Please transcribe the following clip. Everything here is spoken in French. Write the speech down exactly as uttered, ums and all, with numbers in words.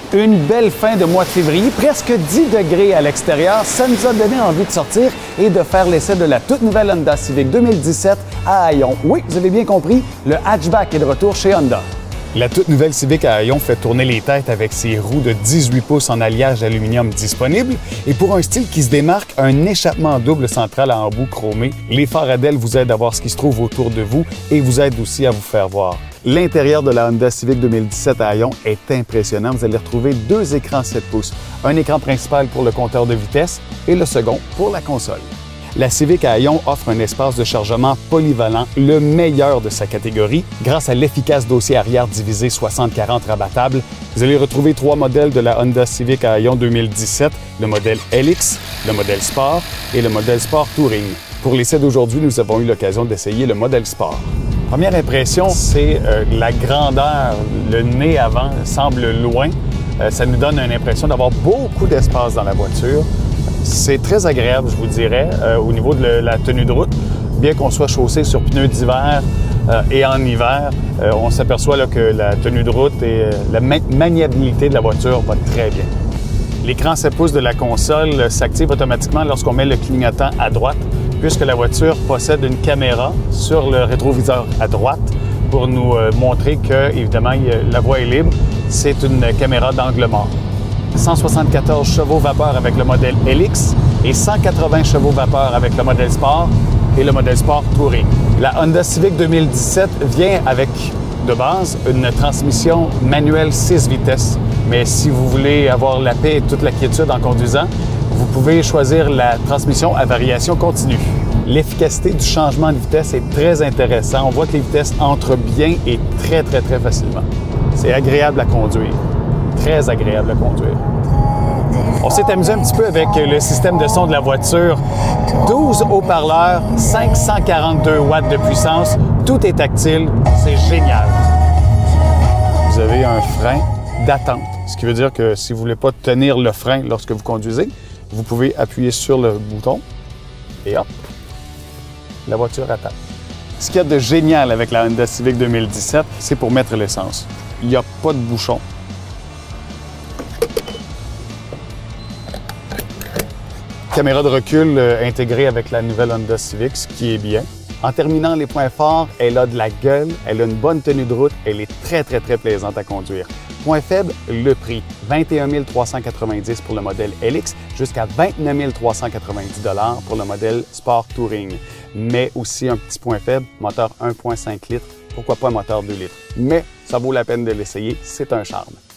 Une belle fin de mois de février, presque dix degrés à l'extérieur. Ça nous a donné envie de sortir et de faire l'essai de la toute nouvelle Honda Civic deux mille dix-sept à Hayon. Oui, vous avez bien compris, le hatchback est de retour chez Honda. La toute nouvelle Civic à Hayon fait tourner les têtes avec ses roues de dix-huit pouces en alliage d'aluminium disponible et pour un style qui se démarque, un échappement double central à embout chromé. Les phares A D E L vous aident à voir ce qui se trouve autour de vous et vous aident aussi à vous faire voir. L'intérieur de la Honda Civic deux mille dix-sept à Hayon est impressionnant. Vous allez retrouver deux écrans sept pouces, un écran principal pour le compteur de vitesse et le second pour la console. La Civic à Hayon offre un espace de chargement polyvalent, le meilleur de sa catégorie. Grâce à l'efficace dossier arrière divisé soixante quarante rabattable, vous allez retrouver trois modèles de la Honda Civic à Hayon deux mille dix-sept, le modèle L X, le modèle Sport et le modèle Sport Touring. Pour l'essai d'aujourd'hui, nous avons eu l'occasion d'essayer le modèle Sport. Première impression, c'est euh, la grandeur. Le nez avant semble loin. Euh, ça nous donne une impression d'avoir beaucoup d'espace dans la voiture. C'est très agréable, je vous dirais, euh, au niveau de le, la tenue de route. Bien qu'on soit chaussé sur pneus d'hiver euh, et en hiver, euh, on s'aperçoit là, que la tenue de route et euh, la ma maniabilité de la voiture va très bien. L'écran sept pouces de la console s'active automatiquement lorsqu'on met le clignotant à droite, puisque la voiture possède une caméra sur le rétroviseur à droite pour nous euh, montrer que, évidemment, la voie est libre. C'est une caméra d'angle mort. cent soixante-quatorze chevaux vapeur avec le modèle L X et cent quatre-vingts chevaux vapeur avec le modèle Sport et le modèle Sport Touring. La Honda Civic deux mille dix-sept vient avec, de base, une transmission manuelle six vitesses. Mais si vous voulez avoir la paix et toute la quiétude en conduisant, vous pouvez choisir la transmission à variation continue. L'efficacité du changement de vitesse est très intéressant. On voit que les vitesses entrent bien et très, très, très facilement. C'est agréable à conduire. Très agréable à conduire. On s'est amusé un petit peu avec le système de son de la voiture. douze haut-parleurs, cinq cent quarante-deux watts de puissance. Tout est tactile. C'est génial. Vous avez un frein d'attente, ce qui veut dire que si vous ne voulez pas tenir le frein lorsque vous conduisez, vous pouvez appuyer sur le bouton et hop, la voiture attend. Ce qu'il y a de génial avec la Honda Civic deux mille dix-sept, c'est pour mettre l'essence. Il n'y a pas de bouchon. Caméra de recul euh, intégrée avec la nouvelle Honda Civic, ce qui est bien. En terminant les points forts, elle a de la gueule, elle a une bonne tenue de route, elle est très, très, très plaisante à conduire. Point faible, le prix. vingt et un mille trois cent quatre-vingt-dix pour le modèle L X, jusqu'à vingt-neuf mille trois cent quatre-vingt-dix pour le modèle Sport Touring. Mais aussi un petit point faible, moteur un virgule cinq litres, pourquoi pas un moteur deux litres. Mais ça vaut la peine de l'essayer, c'est un charme.